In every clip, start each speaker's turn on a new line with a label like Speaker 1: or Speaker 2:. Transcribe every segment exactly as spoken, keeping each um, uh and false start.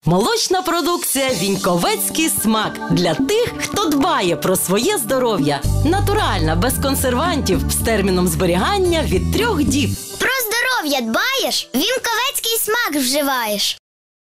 Speaker 1: Молочна продукція «Віньковецький смак» для тих, хто дбає про своє здоров'я. Натуральна, без консервантів, з терміном зберігання від трьох діб.
Speaker 2: Про здоров'я дбаєш? Віньковецький смак вживаєш.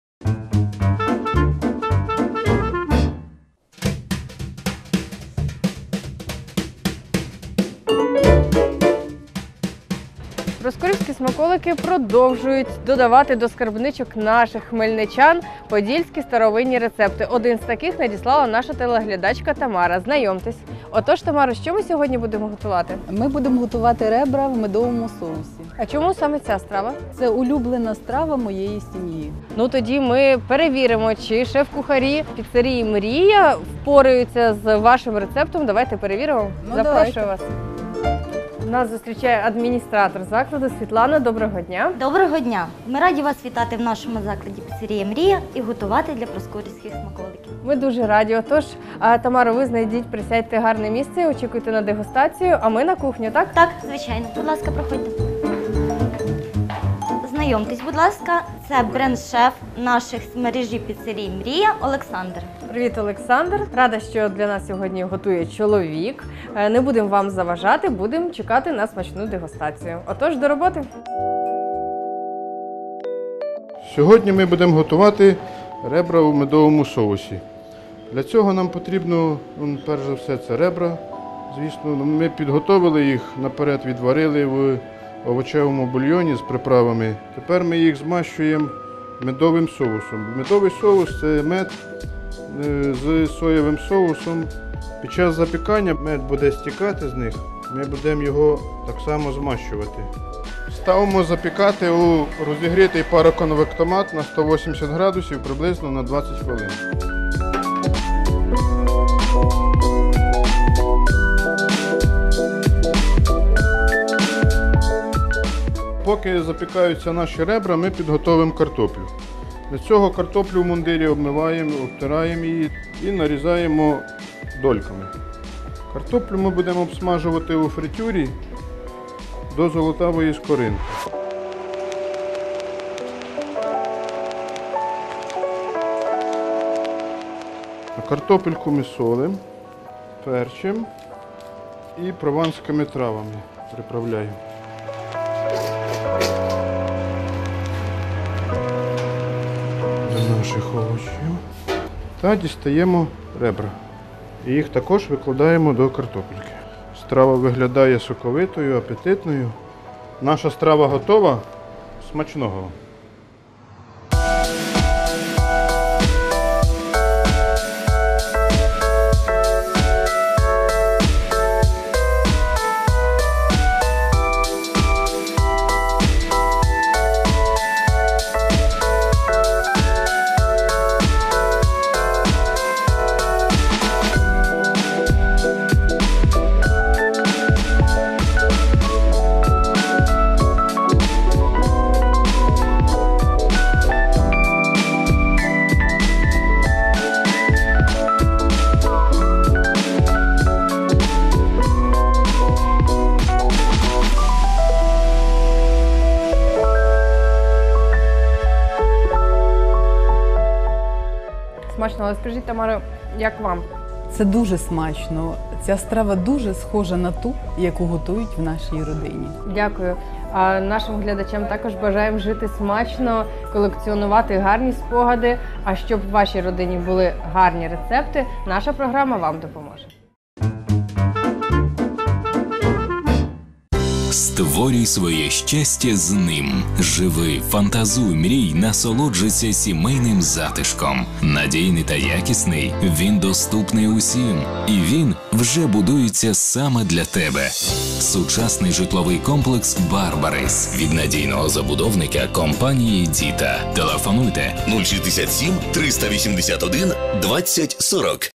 Speaker 3: Проскурівські смаколики продовжують додавати до скарбничок наших хмельничан подільські старовинні рецепти. Один з таких надіслала наша телеглядачка Тамара. Знайомтесь. Отож, Тамара, що ми сьогодні будемо готувати?
Speaker 4: Ми будемо готувати ребра в медовому соусі.
Speaker 3: А чому саме ця страва?
Speaker 4: Це улюблена страва моєї сім'ї.
Speaker 3: Ну тоді ми перевіримо, чи шеф-кухарі піцерії «Мрія» впораються з вашим рецептом. Давайте перевіримо.
Speaker 4: Ну,
Speaker 3: Запрошую
Speaker 4: давайте.
Speaker 3: вас. Нас зустрічає адміністратор закладу Світлана. Доброго дня.
Speaker 5: Доброго дня! Ми раді вас вітати в нашому закладі «Піцерія Мрія» і готувати для проскурівських смаколиків.
Speaker 3: Ми дуже раді. Отож, Тамаро, ви знайдіть, присядьте гарне місце, очікуйте на дегустацію, а ми на кухню, так?
Speaker 5: Так, звичайно. Будь ласка, проходьте. Знайомтесь, будь ласка, це бренд-шеф наших з мережі «Піцерії Мрія» Олександр.
Speaker 3: Привіт, Олександр. Рада, що для нас сьогодні готує чоловік. Не будемо вам заважати, будемо чекати на смачну дегустацію. Отож, до роботи.
Speaker 6: Сьогодні ми будемо готувати ребра у медовому соусі. Для цього нам потрібно, перш за все, це ребра. Звісно, ми підготовили їх, наперед відварили в овочевому бульйоні з приправами. Тепер ми їх змащуємо медовим соусом. Медовий соус – це мед з соєвим соусом. Під час запікання мед буде стікати з них, ми будемо його так само змащувати. Ставимо запікати у розігрітий пароконвектомат на сто вісімдесят градусів приблизно на двадцять хвилин. Поки запікаються наші ребра, ми підготовимо картоплю. Для цього картоплю в мундирі обмиваємо, обтираємо її і нарізаємо дольками. Картоплю ми будемо обсмажувати у фритюрі до золотавої скоринки. Картопельку ми солимо, перчимо і прованськими травами приправляємо. До наших овочів. Та дістаємо ребра. І їх також викладаємо до картопельки. Страва виглядає соковитою, апетитною. Наша страва готова. Смачного!
Speaker 3: Смачно, але скажіть, Тамаро, як вам?
Speaker 4: Це дуже смачно. Ця страва дуже схожа на ту, яку готують в нашій родині.
Speaker 3: Дякую. А нашим глядачам також бажаємо жити смачно, колекціонувати гарні спогади. А щоб в вашій родині були гарні рецепти, наша програма вам допоможе.
Speaker 7: Створюй своє щастя з ним. Живи, фантазуй, мрій, насолоджуйся сімейним затишком. Надійний та якісний, він доступний усім. І він вже будується саме для тебе. Сучасний житловий комплекс «Барбарис» від надійного забудовника компанії «Діта». Телефонуйте
Speaker 8: нуль шістдесят сім триста вісімдесят один двадцять сорок.